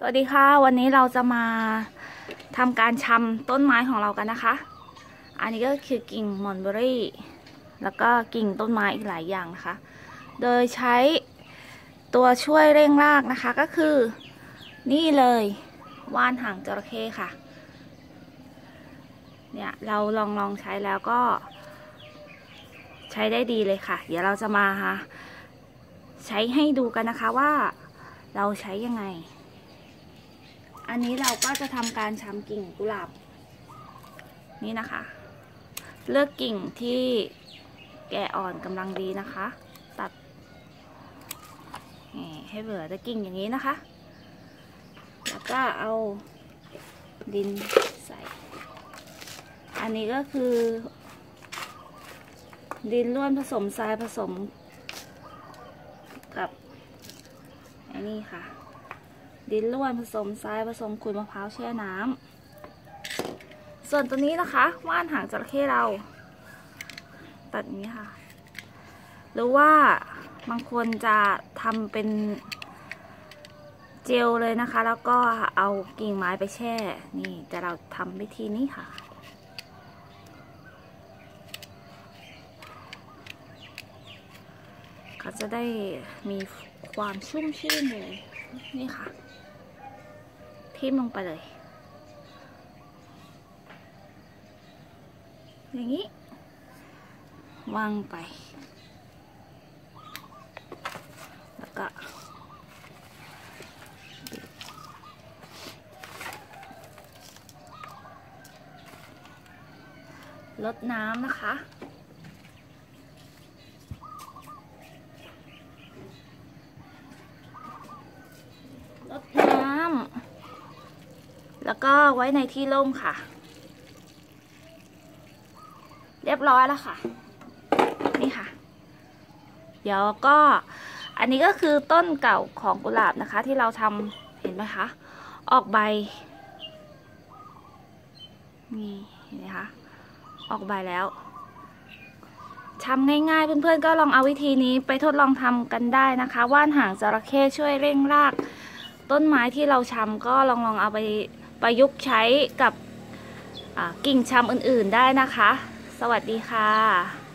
วัสดีค่ะวันนี้เราจะมาทำการชำต้นไม้ของเรากันนะคะอันนี้ก็คือกิ่งมอนเบอรี่แล้วก็กิ่งต้นไม้อีกหลายอย่างนะคะโดยใช้ตัวช่วยเร่งรากนะคะก็คือนี่เลยว่านหางจระเข้ค่ะเนี่ยเราลองใช้แล้วก็ใช้ได้ดีเลยค่ะเดี๋ยวเราจะมาใช้ให้ดูกันนะคะว่าเราใช้ยังไงอันนี้เราก็จะทำการชำกิ่งกุหลาบนี่นะคะเลือกกิ่งที่แก่อ่อนกำลังดีนะคะตัดให้เหลือแต่กิ่งอย่างนี้นะคะแล้วก็เอาดินใส่อันนี้ก็คือดินร่วนผสมทรายผสมกับอันนี้ค่ะดินร่วนผสมทรายผสมขุยมะพร้าวแช่น้ำส่วนตัวนี้นะคะว่านหางจระเข้เราตัดอย่างนี้ค่ะหรือว่าบางคนจะทำเป็นเจลเลยนะคะแล้วก็เอากิ่งไม้ไปแช่นี่แต่เราทำวิธีนี้ค่ะเขาจะได้มีความชุ่มชื่นเลยนี่ค่ะทิ่มลงไปเลยอย่างนี้วางไปแล้วก็ลดน้ำนะคะลดน้ำแล้วก็ไว้ในที่ร่มค่ะเรียบร้อยแล้วค่ะนี่ค่ะเดี๋ยวก็อันนี้ก็คือต้นเก่าของกุหลาบนะคะที่เราทำเห็นไหมคะออกใบนี่เห็นไหมคะออกใบแล้วทำง่ายๆเพื่อนๆก็ลองเอาวิธีนี้ไปทดลองทำกันได้นะคะว่านหางจระเข้ช่วยเร่งรากต้นไม้ที่เราชำก็ลองเอาไปประยุกต์ใช้กับกิ่งชำอื่นๆได้นะคะสวัสดีค่ะ